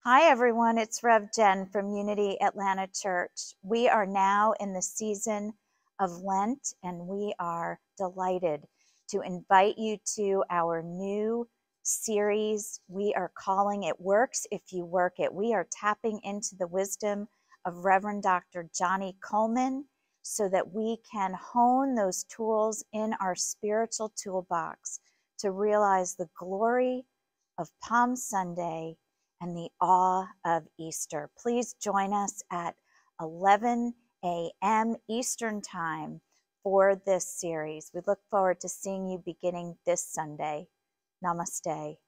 Hi, everyone. It's Rev Jen from Unity Atlanta Church. We are now in the season of Lent, and we are delighted to invite you to our new series. We are calling It Works If You Work It. We are tapping into the wisdom of Reverend Dr. Johnny Coleman so that we can hone those tools in our spiritual toolbox to realize the glory of Palm Sunday and the awe of Easter. Please join us at 11 a.m. Eastern Time for this series. We look forward to seeing you beginning this Sunday. Namaste.